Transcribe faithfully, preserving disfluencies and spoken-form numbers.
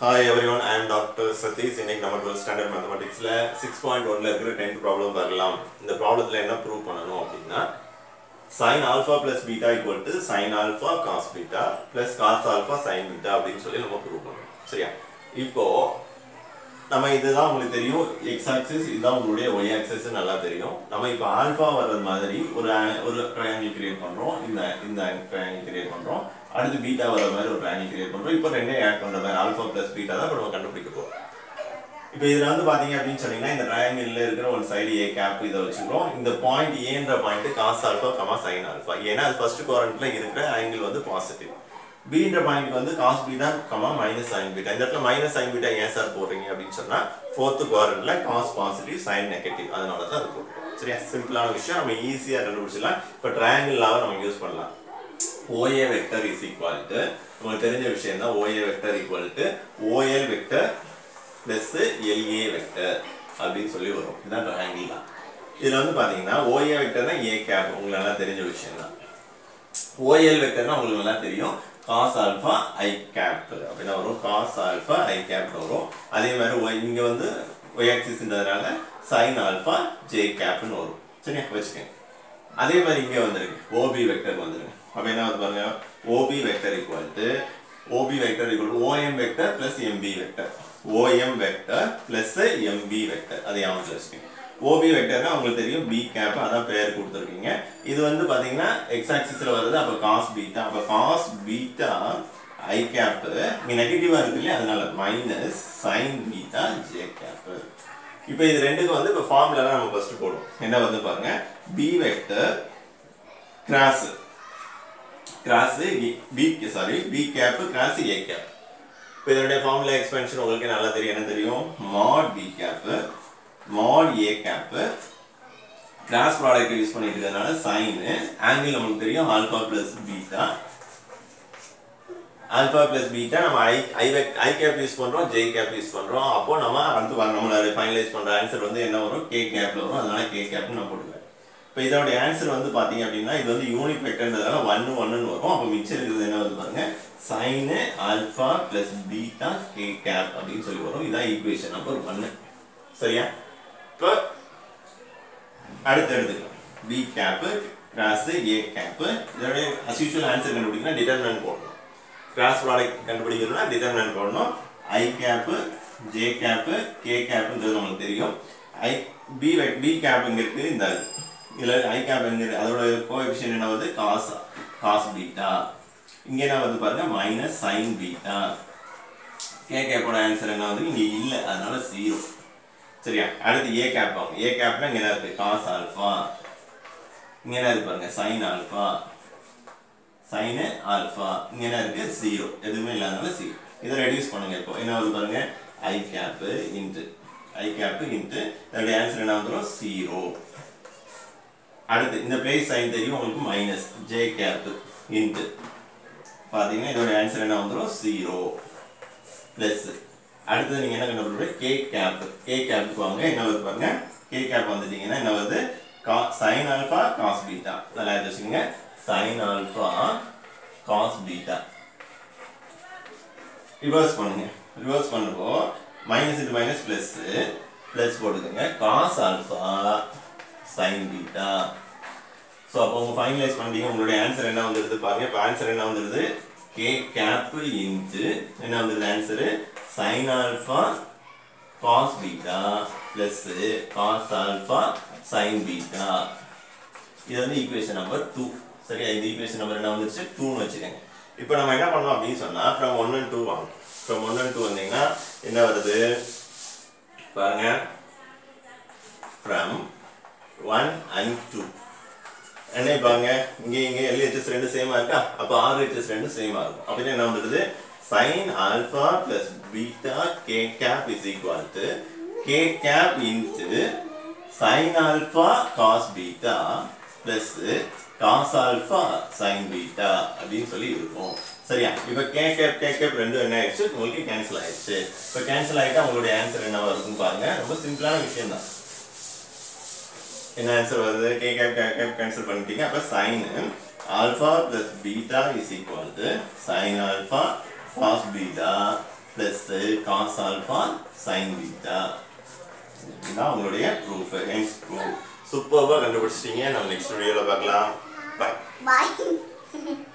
Hi everyone, I am Doctor Satish. இன்னைக்கு நம்ம twelfth standard mathematicsல six point one ல இருக்கிற tenth problem பார்க்கலாம். இந்த ப்ராப்ளத்துல என்ன ப்ரூவ் பண்ணனும் அப்படினா sin alpha plus beta equal to sin alpha cos beta plus cos alpha sin beta அப்படினு சொல்லி நம்ம ப்ரூவ் பண்ணனும். சரியா? இப்போ நம்ம இதுதான் உங்களுக்கு தெரியும் x axis இதுதான் உங்களுடைய y axis நல்லா தெரியும். நம்ம இப்போ ஆல்பா வர்றது மாதிரி ஒரு ஒரு ட்ரையாங்கிள் கிரியேட் பண்றோம். இந்த இந்த ட்ரையாங்கிள் கிரியேட் பண்றோம். அடுத்து பீட்டா வர மாதிரி ஒரு ட்ரையாங்கிள் கிரியேட் பண்றோம். இப்போ ரெண்டே ஆட் பண்ற மாதிரி ஆல்பா பிளஸ் பீட்டா தான் நம்ம கண்டுபிடிக்க போறோம். இப்போ இதுல வந்து பாத்தீங்க அப்படினு சொன்னீங்கன்னா இந்த ட்ரையாங்கிள்ல இருக்கிற ஒரு சைடு a கேப் இத வச்சுக்கிறோம். இந்த பாயிண்ட் a ன்ற point cos alpha, sin alpha. ஏன்னா அது ஃபர்ஸ்ட் குவாட்ரண்ட்ல இருக்கிற ஆங்கிள் வந்து பாசிட்டிவ். b ன்ற பாயிண்ட் வந்து cos beta, minus sin beta. இந்த இடத்துல minus sin பீட்டா ஏன் சார் போடுறீங்க அப்படினு சொன்னா fourth குவாட்ரண்ட்ல cos பாசிட்டிவ், sin நெகட்டிவ். அதனால தான் அது போடுறோம். சரியா? சிம்பிளான விஷயம், நம்ம ஈஸியா கண்டுபிடிச்சிடலாம். இப்போ ட்ரையாங்கிள் லாவை நம்ம யூஸ் பண்ணலாம். O A vector is equal to உங்களுக்கு தெரிஞ்ச விஷயம் தான் O A vector equal to O L vector plus L A vector அப்படினு சொல்லி வரும். இதான் ட்ரையாங்கிள் தான். இதுல வந்து பாத்தீங்கன்னா O A vectorனா A cap உங்களுக்கு நல்லா தெரிஞ்ச விஷயம் தான். O L vectorனா உங்களுக்கு நல்லா தெரியும் cos alpha I cap அப்படினா வரும். cos alpha I cap வரும். அதே மாதிரி y இங்க வந்து y axis ன்றதனால sin alpha j cap னு வரும். சரியா? வெச்சுக்கங்க. அதே மாதிரி இங்க வந்திருக்கு O B vector வந்திருக்கு. அப்ப என்ன வந்து பாருங்க O B vector equal to O B vector equal to O M vector plus M B vector. O M vector plus M B vector. அதை ஞாபகத்துல வச்சுக்கங்க. O B vectorனா உங்களுக்கு தெரியும் B cap அதான் பேர் கொடுத்திருக்கீங்க. இது வந்து பாத்தீங்கன்னா x axisல வருது. அப்ப cos beta. அப்ப cos beta I cap இங்க நெகட்டிவா இருக்கு இல்லையா? அதனால minus sin beta j cap. இப்போ இது ரெண்டுக்கு வந்து இப்ப ஃபார்முலா நம்ம ஃபர்ஸ்ட் போடுவோம். என்ன வந்து பாருங்க B vector cross cross B sorry B cap cross A cap. இப்போ இதோட ஃபார்முலா எக்ஸ்பென்ஷன் உங்களுக்கு நல்லா தெரியும். என்ன தெரியும்? mod B cap mod A cap cross product use பண்ணிட்டு இருக்கறனால sin angle நமக்கு தெரியும் alpha plus beta alpha plus beta நம்ம i i i cap use பண்றோம் j cap யூஸ் பண்றோம். அப்போ நம்ம அடுத்து நம்ம ஃபைனலைஸ் பண்ற ஆன்சர் வந்து என்ன வரும்? k cap ல வரும். அதனால k cap னு நான் போடுவேன். இப்போ இதோட ஆன்சர் வந்து பாத்தீங்க அப்படினா இது வந்து யூனிட் வெக்டர்ன்றதால one one னு வரும். அப்ப மிச்சம் இருக்குது என்ன வந்து பாருங்க sin alpha plus beta k cap அப்படினு சொல்லி வரும். இதான் ஈக்குவேஷன் நம்பர் one. சரியா? இப்போ அடுத்து எடுத்துக்கலாம் B cap cross A cap. இதோட as usual ஆன்சர் கண்டுபிடிக்கணும் டிடர்மினன்ட் போடணும். கிராஸ் ப்ராடக்ட் கண்டுபிடிக்கணும்னா டிடர்மினன்ட் போடணும். I cap J cap K cap ன்றது நமக்கு தெரியும். I B B cap இங்க இருக்கு. இந்த இதுல I cap எங்க இருக்கு? அதோட கோஎஃபிஷியன்ட் என்ன வந்து cos cos beta. இங்க என்ன வந்து பாருங்க minus sin beta. K cap ஓட ஆன்சர் என்ன வந்து இங்க இல்ல. அதனால zero. சரியா? அடுத்து A cap வாங்க. A capனா இங்க என்ன இருக்கு? cos alpha. இங்க என்ன இருக்கு பாருங்க sin alpha. sin alpha. இங்க என்ன இருக்கு? zero. எதுவுமே இல்லாதனால zero. இத ரெடியூஸ் பண்ணுங்க. இப்போ என்ன வந்து பாருங்க I cap into I cap into இதோட ஆன்சர் என்ன வந்துரும்? zero. அடுத்து இந்த பிளேஸ் சைன் தெரியும் உங்களுக்கு மைனஸ் j cap into பாத்தீங்கன்னா இதோட ஆன்சர் என்ன வந்துரும்? zero பிளஸ் அடுத்து நீங்க என்ன கண்டுபிடிப்பீங்க? k cap k cap க்கு வாங்க. என்ன வருது பாருங்க k cap வந்துட்டீங்கன்னா என்ன வருது? sin alpha cos beta. நல்லா எழுதிங்க sin alpha cos beta. Reverse பண்ணுங்க. ரிவர்ஸ் பண்ணப்போ minus into minus plus plus போட்டுக்கங்க cos alpha sin beta. So அப்போ உங்க ஃபைனலைஸ் பண்ணிட்டீங்க. உங்களுடைய ஆன்சர் என்ன வந்திருது பாருங்க. இப்போ ஆன்சர் என்ன வந்திருது? k cap into என்ன வந்திருது answer? sin alpha cos beta plus cos alpha sin beta. இது வந்து ஈக்குவேஷன் நம்பர் two. சரியா? இந்த ஈக்குவேஷன் நம்பர் என்ன வந்துருச்சு? two னு வெச்சுக்கங்க. இப்போ நம்ம என்ன பண்ணலாம் அப்படினு சொன்னா from one and two வாங்க. from one and two வந்தீங்கன்னா என்ன வருது? பாருங்க from one and two. என்ன பாருங்க இங்க இங்க L H S ரெண்டு சேமா இருக்கா? அப்ப R H S ரெண்டு சேமா இருக்கும். அப்ப என்ன வந்துருது? sin alpha plus beta k cap is equal to k cap into sin alpha cos beta plus cos alpha sin beta அப்படினு சொல்லி இருக்கும். சரியா? இப்போ k cap k cap ரெண்டும் என்ன ஆயிடுச்சு? உங்களுக்கு கேன்சல் ஆயிடுச்சு. இப்போ கேன்சல் ஆயிட்டா உங்களுடைய ஆன்சர் என்ன வருதுன்னு பாருங்க. ரொம்ப சிம்பிளான விஷயம் தான். என்ன ஆன்சர் வருது? k cap k cap cancel பண்ணிட்டீங்க. அப்ப sin alpha plus beta is equal to sin alpha cos beta plus cos alpha sin beta. இதுதான் உங்களுடைய proof. Hence proof. சூப்பர்வா கண்டுபிடிச்சிட்டீங்க. நம்ம நெக்ஸ்ட் வீடியோல பார்க்கலாம். பை. Bye.